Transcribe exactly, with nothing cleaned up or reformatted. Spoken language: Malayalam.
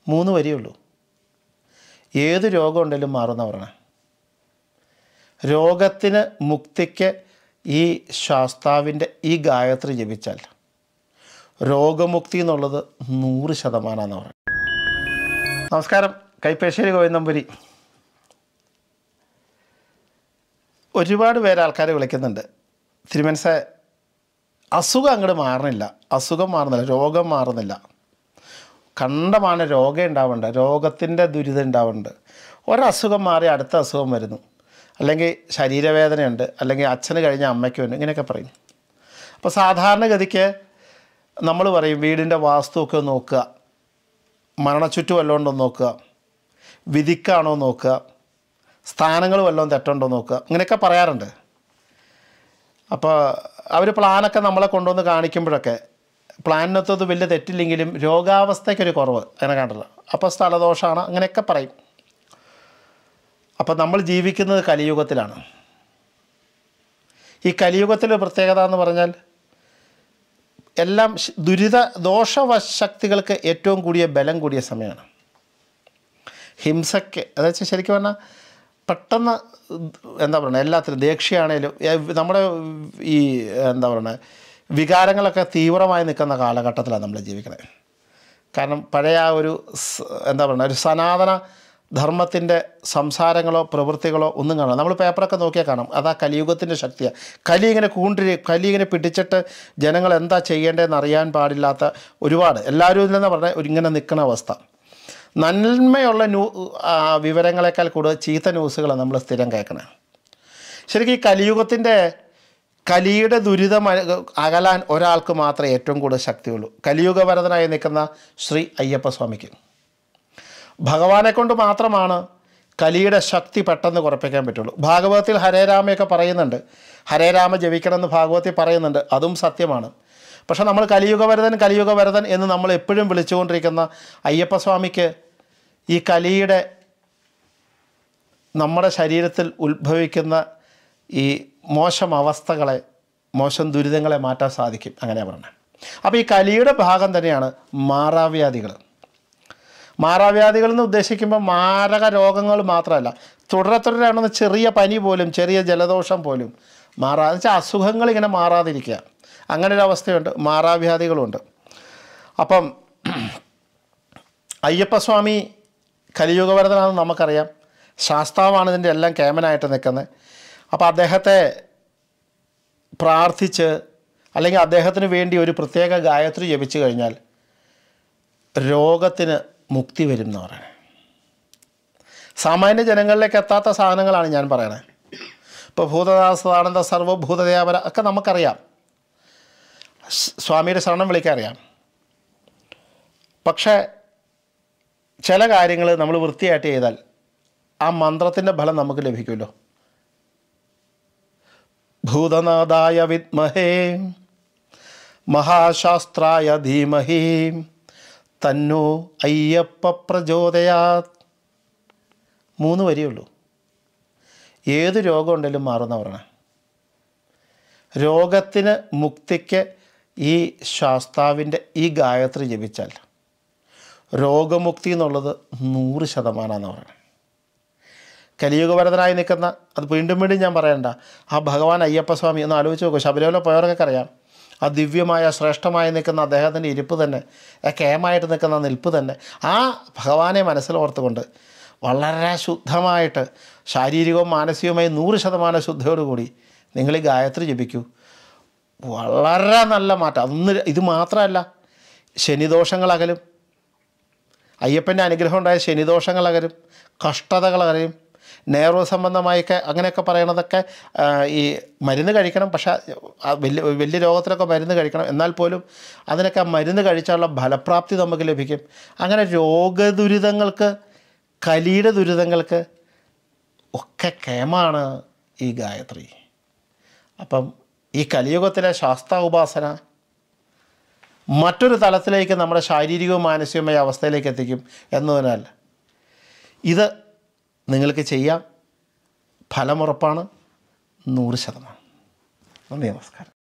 മൂന്ന് വരിയുള്ളൂ. ഏത് രോഗം ഉണ്ടെങ്കിലും മാറുന്ന പറയണേ. രോഗത്തിന് മുക്തിക്ക് ഈ ശാസ്താവിൻ്റെ ഈ ഗായത്രി ജപിച്ചാൽ രോഗമുക്തി എന്നുള്ളത് നൂറ് ശതമാനമാണെന്ന് പറയാം. നമസ്കാരം, കൈപ്പേശ്ശേരി ഗോവിന്ദമ്പുരി. ഒരുപാട് പേര് ആൾക്കാർ വിളിക്കുന്നുണ്ട്, തിരുമനസേ അസുഖം അങ്ങോട്ട് മാറണില്ല, അസുഖം മാറുന്നില്ല, രോഗം മാറുന്നില്ല, കണ്ടമാണ് രോഗം ഉണ്ടാവുന്നുണ്ട്, രോഗത്തിൻ്റെ ദുരിതം ഉണ്ടാവുന്നുണ്ട്, ഒരസുഖം മാറി അടുത്ത അസുഖം വരുന്നു, അല്ലെങ്കിൽ ശരീരവേദനയുണ്ട്, അല്ലെങ്കിൽ അച്ഛന് കഴിഞ്ഞ അമ്മയ്ക്കുണ്ട്, ഇങ്ങനെയൊക്കെ പറയും. അപ്പോൾ സാധാരണഗതിക്ക് നമ്മൾ പറയും വീടിൻ്റെ വാസ്തുവൊക്കെ നോക്കുക, മരണച്ചുറ്റു വല്ലതും ഉണ്ടോ നോക്കുക, വിധിക്കാണോ നോക്കുക, സ്ഥാനങ്ങൾ വല്ലതും തെറ്റുണ്ടോ നോക്കുക, ഇങ്ങനെയൊക്കെ പറയാറുണ്ട്. അപ്പോൾ അവർ പ്ലാനൊക്കെ നമ്മളെ കൊണ്ടുവന്ന് കാണിക്കുമ്പോഴൊക്കെ പ്ലാനിനകത്തത് വലിയ തെറ്റില്ലെങ്കിലും രോഗാവസ്ഥയ്ക്കൊരു കുറവ് അങ്ങനെ കണ്ടല്ലോ, അപ്പോൾ സ്ഥലദോഷമാണ്, അങ്ങനെയൊക്കെ പറയും. അപ്പോൾ നമ്മൾ ജീവിക്കുന്നത് കലിയുഗത്തിലാണ്. ഈ കലിയുഗത്തിലെ പ്രത്യേകത എന്ന് പറഞ്ഞാൽ എല്ലാം ദുരിത ദോഷശക്തികൾക്ക് ഏറ്റവും കൂടിയ ബലം കൂടിയ സമയമാണ്. ഹിംസയ്ക്ക് അതായത് ശരിക്കും പറഞ്ഞാൽ പെട്ടെന്ന് എന്താ പറയുക, എല്ലാത്തിനും ദേഷ്യമാണേലും നമ്മുടെ ഈ എന്താ പറയുക വികാരങ്ങളൊക്കെ തീവ്രമായി നിൽക്കുന്ന കാലഘട്ടത്തിലാണ് നമ്മൾ ജീവിക്കുന്നത്. കാരണം പഴയ ആ ഒരു എന്താ പറയുക ഒരു സനാതന ധർമ്മത്തിൻ്റെ സംസാരങ്ങളോ പ്രവൃത്തികളോ ഒന്നും കാണാം. നമ്മൾ പേപ്പറൊക്കെ നോക്കിയാൽ കാണാം, അതാ കലിയുഗത്തിൻ്റെ ശക്തിയാണ്. കലി ഇങ്ങനെ കൂണ്ടി കലി ഇങ്ങനെ പിടിച്ചിട്ട് ജനങ്ങൾ എന്താ ചെയ്യേണ്ടതെന്ന് അറിയാൻ പാടില്ലാത്ത ഒരുപാട് എല്ലാവരും ഇല്ലെന്ന് പറഞ്ഞാൽ ഇങ്ങനെ നിൽക്കുന്ന അവസ്ഥ. നന്മയുള്ള ന്യൂ വിവരങ്ങളെക്കാൾ കൂടുതൽ ചീത്ത ന്യൂസുകളാണ് നമ്മൾ സ്ഥിരം കേൾക്കണേ. ശരിക്കും ഈ കലിയുഗത്തിൻ്റെ കലിയുടെ ദുരിതം അകലാൻ ഒരാൾക്ക് മാത്രമേ ഏറ്റവും കൂടുതൽ ശക്തിയുള്ളൂ. കലിയുഗവരതനായി നിൽക്കുന്ന ശ്രീ അയ്യപ്പസ്വാമിക്ക്. ഭഗവാനെ കൊണ്ട് മാത്രമാണ് കലിയുടെ ശക്തി പെട്ടെന്ന് കുറപ്പിക്കാൻ പറ്റുള്ളൂ. ഭാഗവതത്തിൽ ഹരേരാമയൊക്കെ പറയുന്നുണ്ട്, ഹരേരാമ ജപിക്കണമെന്ന് ഭാഗവതത്തിൽ പറയുന്നുണ്ട്, അതും സത്യമാണ്. പക്ഷേ നമ്മൾ കലിയുഗവരതൻ കലിയുഗവരതൻ എന്ന് നമ്മൾ എപ്പോഴും വിളിച്ചുകൊണ്ടിരിക്കുന്ന അയ്യപ്പസ്വാമിക്ക് ഈ കലിയുടെ നമ്മുടെ ശരീരത്തിൽ ഉത്ഭവിക്കുന്ന ഈ മോശം അവസ്ഥകളെ, മോശം ദുരിതങ്ങളെ മാറ്റാൻ സാധിക്കും, അങ്ങനെയാണ് പറഞ്ഞത്. അപ്പോൾ ഈ കലിയുടെ ഭാഗം തന്നെയാണ് മാറാവ്യാധികൾ. മാറാവ്യാധികൾ എന്ന് ഉദ്ദേശിക്കുമ്പോൾ മാരക രോഗങ്ങൾ മാത്രമല്ല, തുടരെ തുടരെയാണെന്ന് ചെറിയ പനി പോലും, ചെറിയ ജലദോഷം പോലും മാറാ വെച്ചാൽ അസുഖങ്ങൾ ഇങ്ങനെ മാറാതിരിക്കുക, അങ്ങനെ ഒരു അവസ്ഥയുണ്ട്. മാറാവ്യാധികളുണ്ട്. അപ്പം അയ്യപ്പസ്വാമി കലിയുഗവരതനാണെന്ന് നമുക്കറിയാം, ശാസ്താവാണ് ഇതിൻ്റെ എല്ലാം കേമനായിട്ട് നിൽക്കുന്നത്. അപ്പോൾ അദ്ദേഹത്തെ പ്രാർത്ഥിച്ച് അല്ലെങ്കിൽ അദ്ദേഹത്തിന് വേണ്ടി ഒരു പ്രത്യേക ഗായത്രി ജപിച്ചു കഴിഞ്ഞാൽ രോഗത്തിന് മുക്തി വരും എന്ന് പറയണേ. സാമാന്യ ജനങ്ങളിലേക്ക് എത്താത്ത സാധനങ്ങളാണ് ഞാൻ പറയണത്. ഇപ്പോൾ ഭൂതദാസാനന്ദ സർവഭൂതദേവര ഒക്കെ നമുക്കറിയാം, സ്വാമിയുടെ ശരണം വിളിക്കാൻ അറിയാം. പക്ഷേ ചില കാര്യങ്ങൾ നമ്മൾ വൃത്തിയായിട്ട് ചെയ്താൽ ആ മന്ത്രത്തിൻ്റെ ഫലം നമുക്ക് ലഭിക്കുമല്ലോ. ഭൂതനാഥായ വിദ്മഹേ മഹാശാസ്ത്രായ ധീമഹി തന്നോ അയ്യപ്പ പ്രചോദയാത്. മൂന്ന് വരിയുള്ളൂ. ഏത് രോഗം ഉണ്ടെങ്കിലും മാറുന്ന പറയണേ. രോഗത്തിന് മുക്തിക്ക് ഈ ശാസ്താവിൻ്റെ ഈ ഗായത്രി ജപിച്ചാൽ രോഗമുക്തി എന്നുള്ളത് നൂറ് ശതമാനമാണെന്ന് പറയണേ. കലിയുഗവരതനായി നിൽക്കുന്ന, അത് വീണ്ടും വീണ്ടും ഞാൻ പറയണ്ട, ആ ഭഗവാൻ അയ്യപ്പസ്വാമി ഒന്ന് ആലോചിച്ച് നോക്കൂ. ശബരിമല പോയവർക്കൊക്കെ അറിയാം, ആ ദിവ്യമായ ശ്രേഷ്ഠമായി നിൽക്കുന്ന അദ്ദേഹത്തിൻ്റെ ഇരിപ്പ് തന്നെ, ആ കേമായിട്ട് നിൽക്കുന്ന നിൽപ്പ് തന്നെ, ആ ഭഗവാനെ മനസ്സിലോർത്തുകൊണ്ട് വളരെ ശുദ്ധമായിട്ട് ശാരീരികവും മാനസികവുമായി നൂറ് ശതമാനം ശുദ്ധിയോടുകൂടി നിങ്ങൾ ഈ ഗായത്രി ജപിക്കൂ. വളരെ നല്ല മാറ്റം. അന്ന് ഇത് മാത്രമല്ല, ശനിദോഷങ്ങളകലും, അയ്യപ്പൻ്റെ അനുഗ്രഹം ഉണ്ടായ ശനിദോഷങ്ങളകലും, കഷ്ടതകളകലും, നേർവ് സംബന്ധമായൊക്കെ അങ്ങനെയൊക്കെ പറയണതൊക്കെ ഈ മരുന്ന് കഴിക്കണം. പക്ഷേ വലിയ വലിയ രോഗത്തിനൊക്കെ മരുന്ന് കഴിക്കണം. എന്നാൽ പോലും അതിനൊക്കെ മരുന്ന് കഴിച്ചാലുള്ള ഫലപ്രാപ്തി നമുക്ക് ലഭിക്കും. അങ്ങനെ രോഗദുരിതങ്ങൾക്ക്, കലിയുടെ ദുരിതങ്ങൾക്ക് ഒക്കെ കേമാണ് ഈ ഗായത്രി. അപ്പം ഈ കലിയുഗത്തിലെ ശാസ്ത്ര ഉപാസന മറ്റൊരു തലത്തിലേക്ക് നമ്മുടെ ശാരീരികവും മാനസികവുമായ അവസ്ഥയിലേക്ക് എത്തിക്കും എന്നതിനാൽ ഇത് നിങ്ങൾക്ക് ചെയ്യാം. ഫലമുറപ്പാണ്, നൂറ് ശതമാനം. നന്ദി, നമസ്കാരം.